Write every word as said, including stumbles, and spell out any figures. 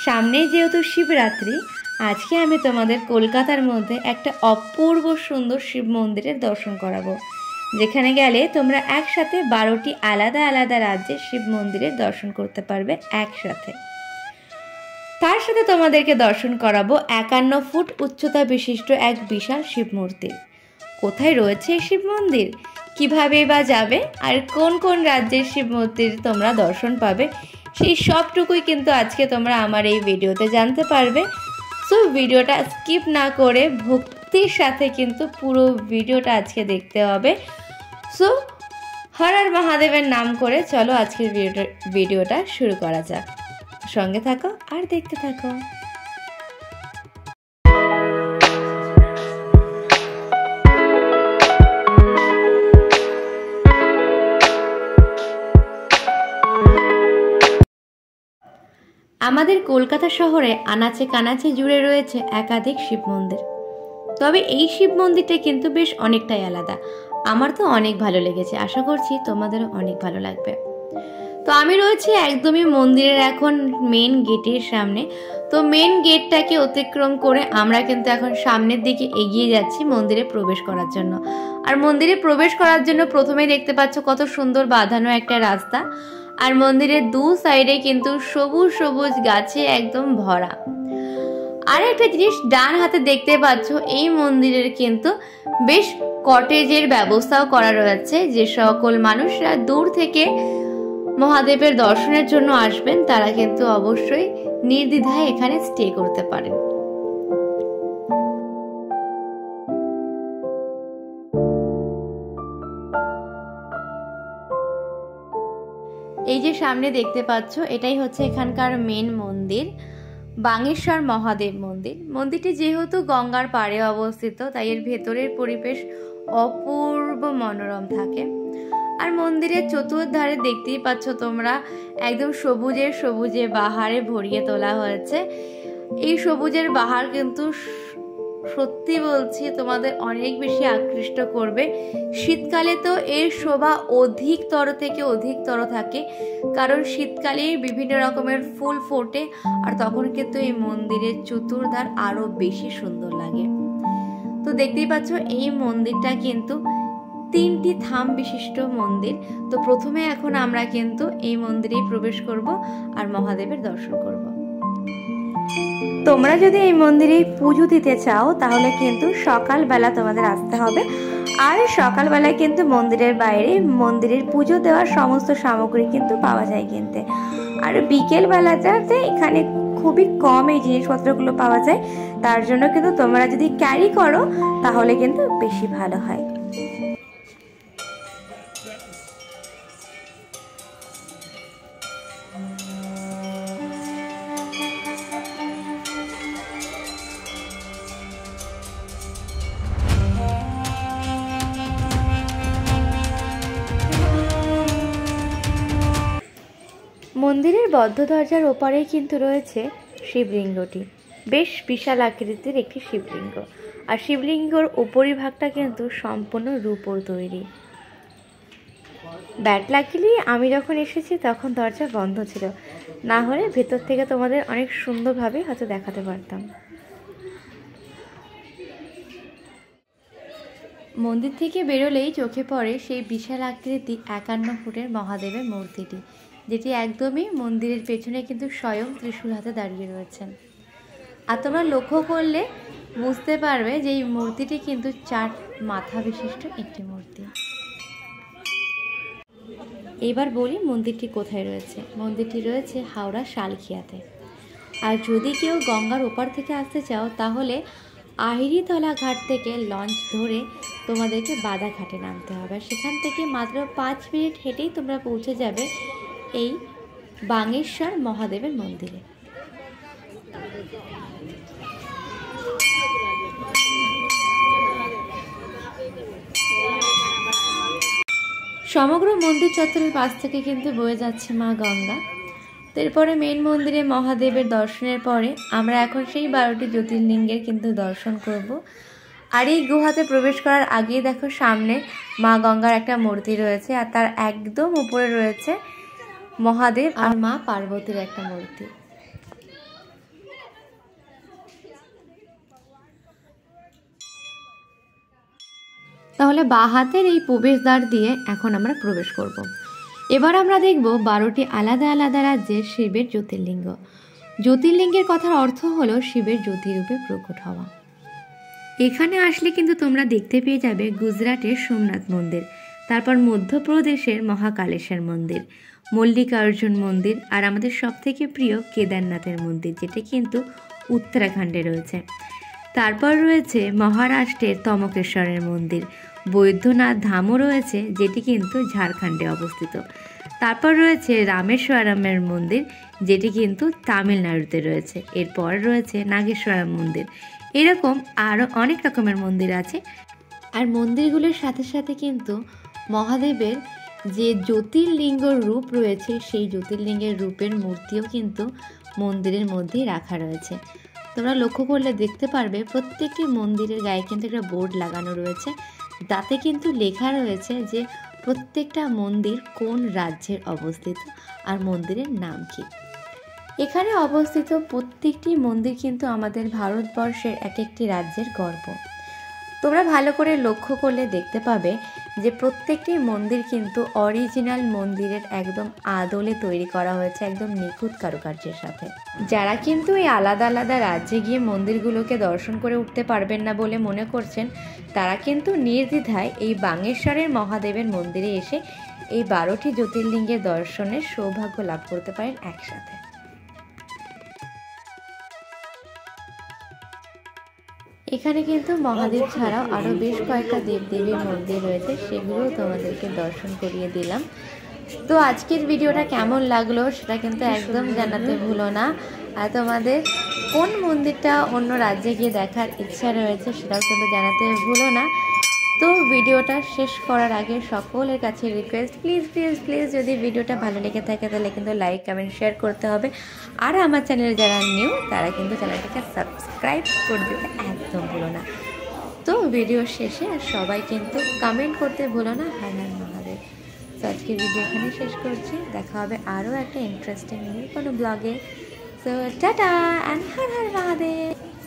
সামনে যেহেতু শিবরাত্রি, আজকে আমি তোমাদের কলকাতার মধ্যে একটা অপূর্ব সুন্দর শিব মন্দিরের দর্শন করাবো, যেখানে গেলে তোমরা একসাথে বারোটি আলাদা আলাদা রাজ্যের শিব মন্দিরের দর্শন করতে পারবে একসাথে। তার সাথে তোমাদেরকে দর্শন করাবো একান্ন ফুট উচ্চতা বিশিষ্ট এক বিশাল শিব মূর্তি। কোথায় রয়েছে এই শিব মন্দির, কিভাবে বা যাবে, আর কোন কোন রাজ্যের শিব মন্দির তোমরা দর্শন পাবে, সেই সবটুকুই কিন্তু আজকে তোমরা আমার এই ভিডিওতে জানতে পারবে। সো ভিডিওটা স্কিপ না করে ভক্তির সাথে কিন্তু পুরো ভিডিওটা আজকে দেখতে হবে। সো হর হর মহাদেবের নাম করে চলো আজকের ভিডিওটা ভিডিওটা শুরু করা যাক। সঙ্গে থাকো আর দেখতে থাকো। আমাদের কলকাতা শহরে আনাচে কানাচে জুড়ে রয়েছে একাধিক শিব মন্দির, তবে এই শিব মন্দিরটা কিন্তু বেশ অনেকটাই আলাদা। আমার তো অনেক ভালো লেগেছে, আশা করছি তোমাদেরও অনেক ভালো লাগবে। তো আমি রয়েছি একদমই মন্দিরের এখন মেন গেটের সামনে। তো মেন গেটটাকে অতিক্রম করে আমরা কিন্তু এখন সামনের দিকে এগিয়ে যাচ্ছি মন্দিরে প্রবেশ করার জন্য। আর মন্দিরে প্রবেশ করার জন্য প্রথমেই দেখতে পাচ্ছ কত সুন্দর বাঁধানো একটা রাস্তা, আর মন্দিরের দু সাইডে কিন্তু সবুজ সবুজ গাছে একদম ভরা। আর একটা জিনিস ডান হাতে দেখতে পাচ্ছ, এই মন্দিরের কিন্তু বেশ কটেজের ব্যবস্থাও করা রয়েছে, যে সকল মানুষরা দূর থেকে মহাদেবের দর্শনের জন্য আসবেন তারা কিন্তু অবশ্যই নির্দ্বিধায় এখানে স্টে করতে পারেন। এই যে সামনে দেখতে পাচ্ছ, এটাই হচ্ছে এখানকার মেন মন্দির, বাঙেশ্বর মহাদেব মন্দির। মন্দিরটি যেহেতু গঙ্গার পাড়ে অবস্থিত, তাই এর ভেতরের পরিবেশ অপূর্ব মনোরম থাকে। আর মন্দিরের চতুর্ধারে দেখতেই পাচ্ছ তোমরা একদম সবুজের সবুজে বাহারে ভরিয়ে তোলা হয়েছে। এই সবুজের বাহার কিন্তু সত্যি বলছি তোমাদের অনেক বেশি আকৃষ্ট করবে। শীতকালে তো এর শোভা অধিকতর থেকে অধিকতর থাকে, কারণ শীতকালে বিভিন্ন রকমের ফুল ফোটে, আর তখন কিন্তু এই মন্দিরের চতুর্ধার আরো বেশি সুন্দর লাগে। তো দেখতেই পাচ্ছ এই মন্দিরটা কিন্তু তিনটি থাম বিশিষ্ট মন্দির। তো প্রথমে এখন আমরা কিন্তু এই মন্দিরেই প্রবেশ করব আর মহাদেবের দর্শন করব। তোমরা যদি এই মন্দিরে পুজো দিতে চাও তাহলে কিন্তু সকালবেলা তোমাদের আসতে হবে। আর সকালবেলায় কিন্তু মন্দিরের বাইরে মন্দিরের পুজো দেওয়ার সমস্ত সামগ্রী কিন্তু পাওয়া যায় কিনতে। আর বিকেল বেলাটাতে এখানে খুবই কম এই জিনিসপত্রগুলো পাওয়া যায়, তার জন্য কিন্তু তোমরা যদি ক্যারি করো তাহলে কিন্তু বেশি ভালো হয়। মন্দিরের বদ্ধ দরজার ওপারেই কিন্তু রয়েছে শিবলিঙ্গটি, বেশ বিশাল আকৃতির একটি শিবলিঙ্গ। আর শিবলিঙ্গর উপরিভাগটা কিন্তু সম্পূর্ণ রূপোর তৈরি। ব্যাড লাকিলি আমি যখন এসেছি তখন দরজা বন্ধ ছিল, না হলে ভেতর থেকে তোমাদের অনেক সুন্দরভাবে হয়তো দেখাতে পারতাম। মন্দির থেকে বেরোলেই চোখে পড়ে সেই বিশাল আকৃতি একান্ন ফুটের মহাদেবের মূর্তিটি, যেটি একদমই মন্দিরের পেছনে কিন্তু স্বয়ং ত্রিশূল হাতে দাঁড়িয়ে রয়েছেন। আর তোমরা লক্ষ্য করলে বুঝতে পারবে যে এই মূর্তিটি কিন্তু চার মাথা বিশিষ্ট একটি মূর্তি। এবার বলি মন্দিরটি কোথায় রয়েছে। মন্দিরটি রয়েছে হাওড়া শালখিয়াতে। আর যদি কেউ গঙ্গার ওপার থেকে আসতে চাও তাহলে আহিরিতলা ঘাট থেকে লঞ্চ ধরে তোমাদেরকে বাদাঘাটে নামতে হবে। সেখান থেকে মাত্র পাঁচ মিনিট হেঁটেই তোমরা পৌঁছে যাবে এই বাঙেশ্বর মহাদেবের মন্দিরে। সমগ্র মন্দির চত্বরের পাশ থেকে কিন্তু বয়ে যাচ্ছে মা গঙ্গা। এরপরে মেন মন্দিরে মহাদেবের দর্শনের পরে আমরা এখন সেই বারোটি জ্যোতির্লিঙ্গের কিন্তু দর্শন করব। আর এই গুহাতে প্রবেশ করার আগেই দেখো সামনে মা গঙ্গার একটা মূর্তি রয়েছে, আর তার একদম উপরে রয়েছে মহাদেব আর মা পার্বতীর একটা মূর্তি। তাহলে বাঁ হাতের এই প্রবেশদ্বার দিয়ে এখন আমরা প্রবেশ করব। এবার আমরা দেখব বারোটি আলাদা আলাদা রাজ্যের শিবের জ্যোতির্লিঙ্গ। জ্যোতির্লিঙ্গের কথার অর্থ হলো শিবের জ্যোতিরূপে প্রকট হওয়া। এখানে আসলে কিন্তু তোমরা দেখতে পেয়ে যাবে গুজরাটের সোমনাথ মন্দির, তারপর মধ্যপ্রদেশের মহাকালেশ্বর মন্দির, মল্লিকার্জুন মন্দির, আর আমাদের সবথেকে প্রিয় কেদারনাথের মন্দির, যেটা কিন্তু উত্তরাখণ্ডে রয়েছে। তারপর রয়েছে মহারাষ্ট্রের তমকেশ্বরের মন্দির, বৈদ্যনাথ ধামও রয়েছে, যেটি কিন্তু ঝাড়খণ্ডে অবস্থিত। তারপর রয়েছে রামেশ্বরমের মন্দির, যেটি কিন্তু তামিলনাড়ুতে রয়েছে। এরপর রয়েছে নাগেশ্বরম মন্দির। এরকম আরও অনেক রকমের মন্দির আছে। আর মন্দিরগুলোর সাথে সাথে কিন্তু মহাদেবের যে জ্যোতির্লিঙ্গ রূপ রয়েছে, সেই জ্যোতির্লিঙ্গের রূপের মূর্তিও কিন্তু মন্দিরের মধ্যেই রাখা রয়েছে। তোমরা লক্ষ্য করলে দেখতে পারবে প্রত্যেকটি মন্দিরের গায়ে কিন্তু একটা বোর্ড লাগানো রয়েছে, তাতে কিন্তু লেখা রয়েছে যে প্রত্যেকটা মন্দির কোন রাজ্যের অবস্থিত আর মন্দিরের নাম কী। এখানে অবস্থিত প্রত্যেকটি মন্দির কিন্তু আমাদের ভারতবর্ষের এক একটি রাজ্যের গর্ব। তোমরা ভালো করে লক্ষ্য করলে দেখতে পাবে যে প্রত্যেকটি মন্দির কিন্তু অরিজিনাল মন্দিরের একদম আদলে তৈরি করা হয়েছে, একদম নিখুঁত কারুকার্যের সাথে। যারা কিন্তু এই আলাদা আলাদা রাজ্যে গিয়ে মন্দিরগুলোকে দর্শন করে উঠতে পারবেন না বলে মনে করছেন, তারা কিন্তু নির্দ্বিধায় এই বাঙেশ্বরের মহাদেবের মন্দিরে এসে এই বারোটি জ্যোতির্লিঙ্গের দর্শনের সৌভাগ্য লাভ করতে পারেন একসাথে। এখানে কিন্তু মহাদেব ছাড়াও আরও বেশ কয়েকটা দেবদেবীর মন্দির রয়েছে, সেগুলোও তোমাদেরকে দর্শন করিয়ে দিলাম। তো আজকের ভিডিওটা কেমন লাগলো সেটা কিন্তু একদম জানাতে ভুলো না। আর তোমাদের কোন মন্দিরটা অন্য রাজ্যে গিয়ে দেখার ইচ্ছা রয়েছে সেটাও কিন্তু জানাতে ভুলো না। তো ভিডিওটা শেষ করার আগে সকলের কাছে রিকোয়েস্ট, প্লিজ প্লিজ প্লিজ যদি ভিডিওটা ভালো লেগে থাকে তাহলে কিন্তু লাইক কমেন্ট শেয়ার করতে হবে। আর আমার চ্যানেলে যারা নিউ তারা কিন্তু চ্যানেলটাকে সাবস্ক্রাইব করে দিতে একদম ভুলো না। তো ভিডিও শেষে আর সবাই কিন্তু কমেন্ট করতে ভুলো না হর হর মহাদেব। তো আজকের ভিডিও এখানে শেষ করছি, দেখা হবে আরও একটা ইন্টারেস্টিং নিউ কোনো ব্লগে। সো টাটা অ্যান্ড হর হর মহাদেব।